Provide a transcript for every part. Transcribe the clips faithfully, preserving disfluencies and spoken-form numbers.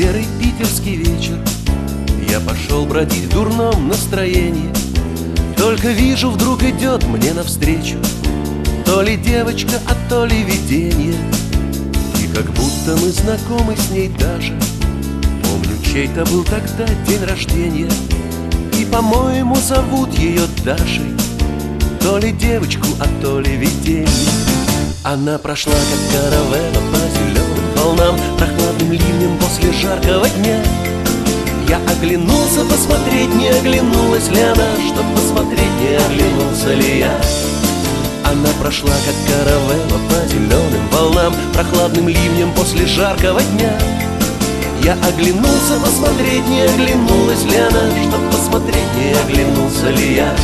серый питерский вечер. Я пошел бродить в дурном настроении. Только вижу, вдруг идет мне навстречу то ли девочка, а то ли видение. И как будто мы знакомы с ней даже. Помню, чей-то был тогда день рождения. И, по-моему, зовут ее Дашей. То ли девочку, а то ли видение. Она прошла, как каравелла по зеленым волнам, прохладным ливнем после жаркого дня. Я оглянулся посмотреть, не оглянулась ли она, чтоб посмотреть, не оглянулся ли я. Она прошла, как каравелла по зеленым волнам, прохладным ливнем после жаркого дня. Я оглянулся посмотреть, не оглянулась ли она, чтоб посмотреть, не оглянулся ли я.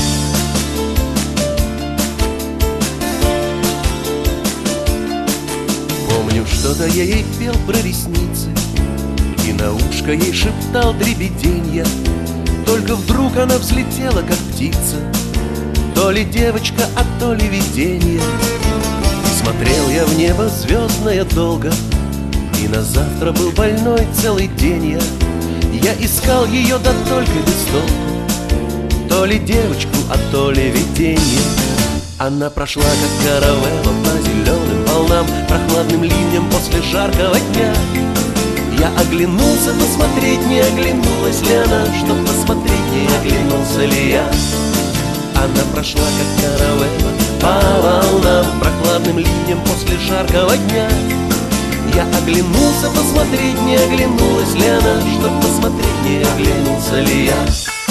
Помню, что-то я ей пел про ресницы и на ушко ей шептал дребеденья. Только вдруг она взлетела, как птица, то ли девочка, а то ли видение. И смотрел я в небо звездное долго, и на завтра был больной целый день я. Я искал ее, да только без толку, то ли девочку, а то ли видение. Она прошла, как каравелла по зеленым волнам, прохладным ливнем после жаркого дня. Я оглянулся посмотреть, не оглянулась ли она, чтоб посмотреть, не оглянулся ли я. Она прошла, как каравелла по волнам, прохладным ливнем после жаркого дня. Я оглянулся посмотреть, не оглянулась ли она, чтоб посмотреть, не оглянулся ли я.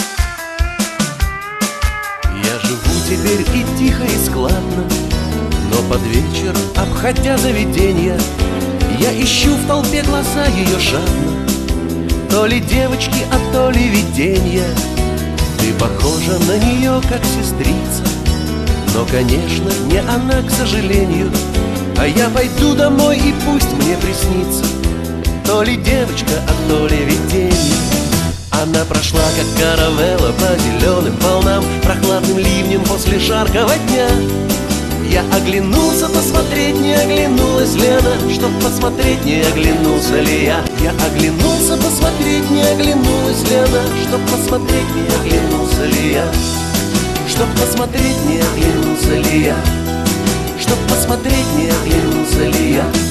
Я живу теперь и тихо, и складно, но под вечер, обходя заведенья, я ищу в толпе глаза ее жадно, то ли девочки, а то ли виденья. Ты похожа на нее, как сестрица, но, конечно, не она, к сожалению. А я пойду домой, и пусть мне приснится то ли девочка, а то ли видение. Она прошла, как каравелла по зеленым волнам, прохладным ливнем после жаркого дня. Я оглянулся посмотреть, не оглянулась ли она, чтоб посмотреть, не оглянулся ли я. Я оглянулся посмотреть, не оглянулась ли она, чтоб посмотреть, не оглянулся ли я. Чтоб посмотреть, не оглянулся ли я. Чтоб посмотреть, не оглянулся ли я.